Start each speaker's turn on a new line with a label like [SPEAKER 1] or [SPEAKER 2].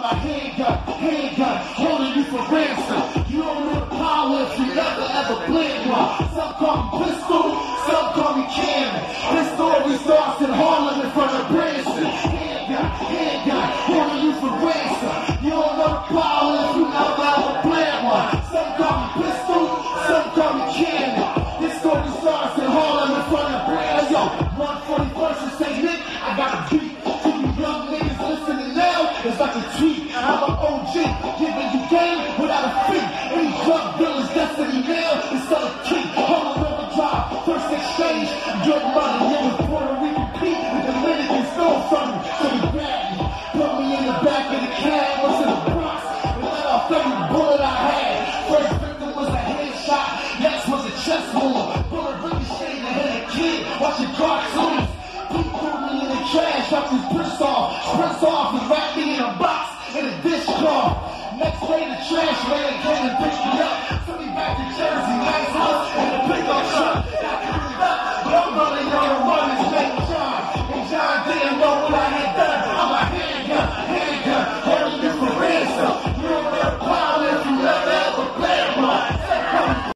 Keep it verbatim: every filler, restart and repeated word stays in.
[SPEAKER 1] my handgun, handgun, holding you for ransom. You don't know the power if you never ever blend one. Some call me pistol, some call me cannon. This story starts in Harlem in front of Branson. Handgun, handgun, holding you for ransom. You don't know the power if you never ever blend one. Some call me pistol, some call me cannon. This story starts in Harlem in front of Branson. Yo, one forty-first and say, Nick, I got a beat. To you young niggas listening now, it's like a tweet. I'm an O G, giving you game without a fee. Any drug dealer's destiny now is sell a key. Harlem River Drive, first exchange, good money. It was Puerto Rican Pete, the Dominican stole from me. So he grabbed me, put me in the back of the cab, was in the Bronx, and let off every bullet I had. First victim was a headshot, next was a chest wound. Bullet ricocheted and hit a kid watching cartoons. Pete threw me in the trash, dropped his prints off, prints off and wrapped me in a box in a dish cloth. Next day the trash man came and picked me up.